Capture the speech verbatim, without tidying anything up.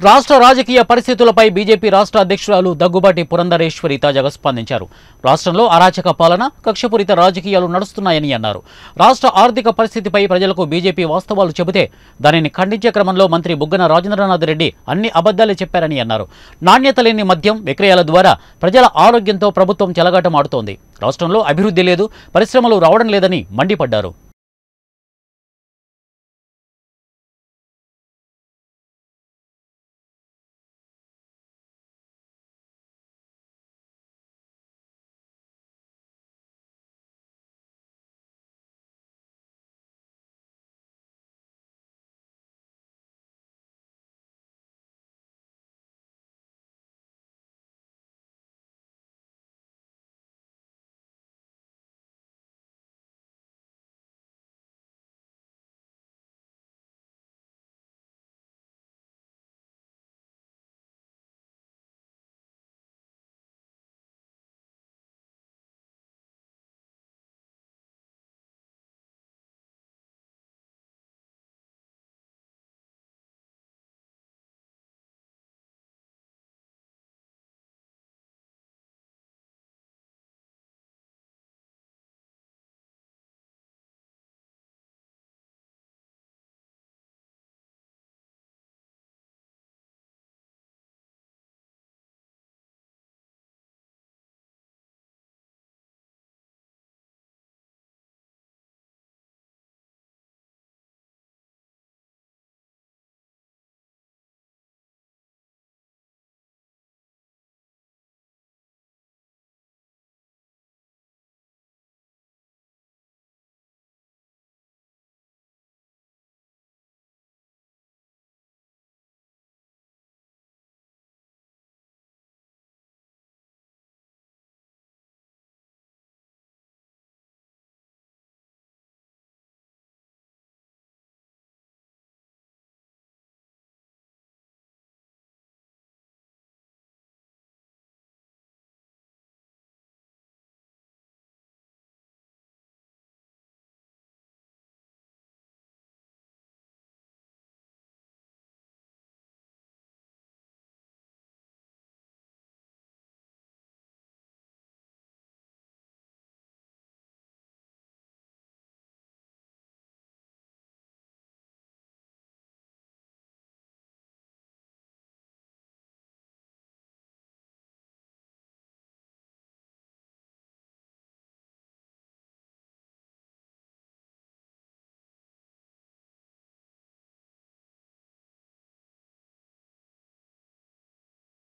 రాష్ట్ర రాజకీయ పరిస్థితులపై బీజేపీ రాష్ట్ర అధ్యక్షురాలు దగ్గుబాటి పురంధరేశ్వరి తాజాగా స్పందించారు. రాష్ట్రంలో అరాచక పాలన, కక్షపూరిత రాజకీయాలు నడుస్తున్నాయని అన్నారు. రాష్ట్ర ఆర్థిక పరిస్థితిపై ప్రజలకు బీజేపీ వాస్తవాలు చెబితే దానిని ఖండించే క్రమంలో మంత్రి బుగ్గన రాజేంద్రనాథ్ రెడ్డి అన్ని అబద్దాలే చెప్పారని అన్నారు. నాణ్యత లేని మద్యం విక్రయాల ద్వారా ప్రజల ఆరోగ్యంతో ప్రభుత్వం చెలగాటమాడుతోంది. రాష్ట్రంలో అభివృద్ధి లేదు, పరిశ్రమలు రావడం లేదని మండిపడ్డారు.